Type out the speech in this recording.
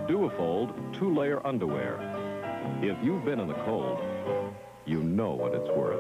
Duofold 2-layer underwear. If you've been in the cold, you know what it's worth.